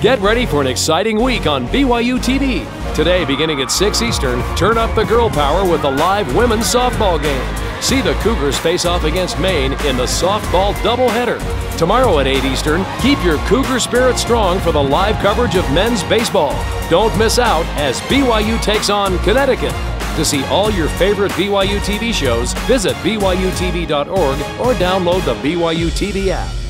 Get ready for an exciting week on BYU TV. Today, beginning at 6 Eastern, turn up the girl power with the live women's softball game. See the Cougars face off against Maine in the softball doubleheader. Tomorrow at 8 Eastern, keep your Cougar spirit strong for the live coverage of men's baseball. Don't miss out as BYU takes on Connecticut. To see all your favorite BYU TV shows, visit BYUtv.org or download the BYU TV app.